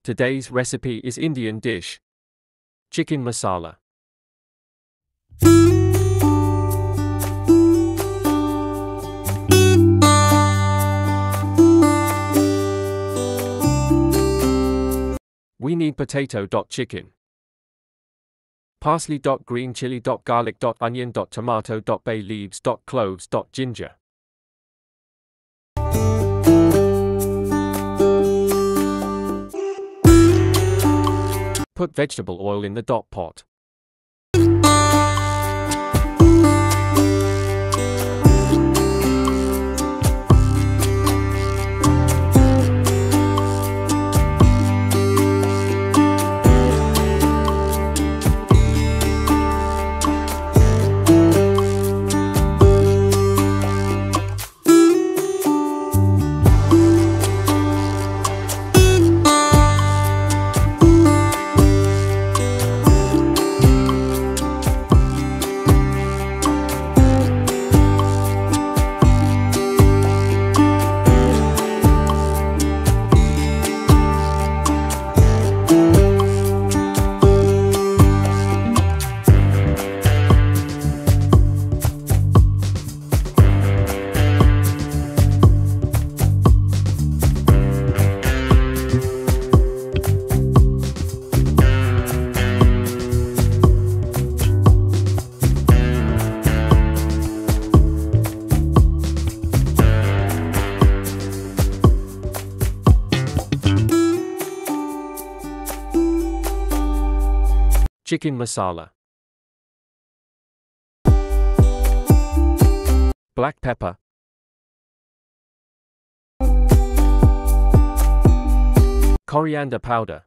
Today's recipe is Indian dish, chicken masala. We need potato. Chicken, parsley. Green chili. Garlic. Onion. Tomato. Bay leaves. Cloves. Ginger. Put vegetable oil in the pot. Chicken masala. Black pepper. Coriander powder.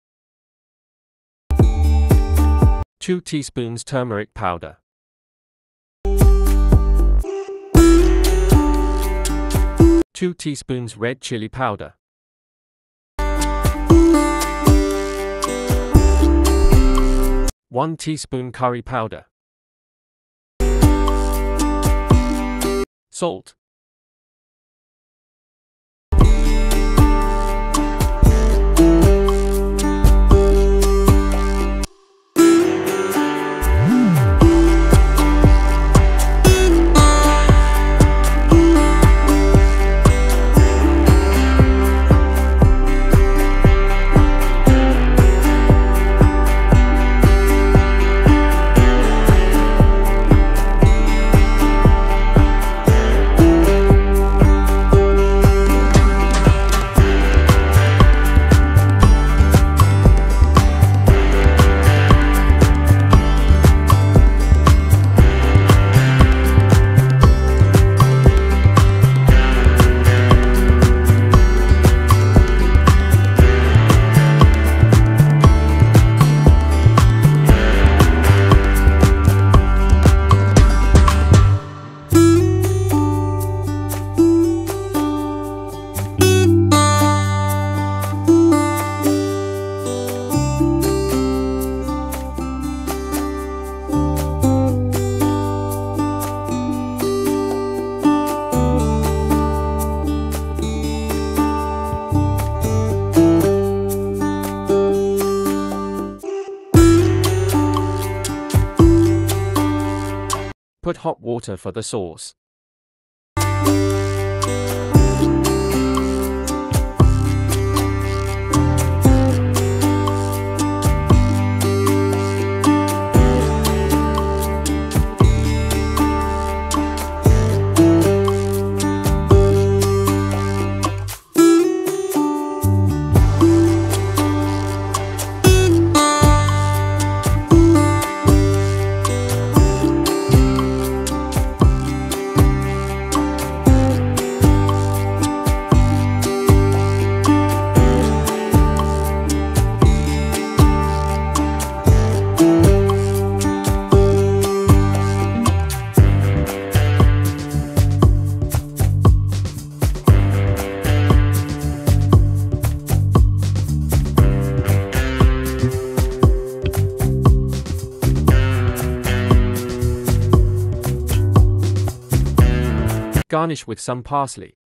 2 teaspoons turmeric powder. 2 teaspoons red chili powder. 1 teaspoon curry powder. Salt. Put hot water for the sauce. Garnish with some parsley.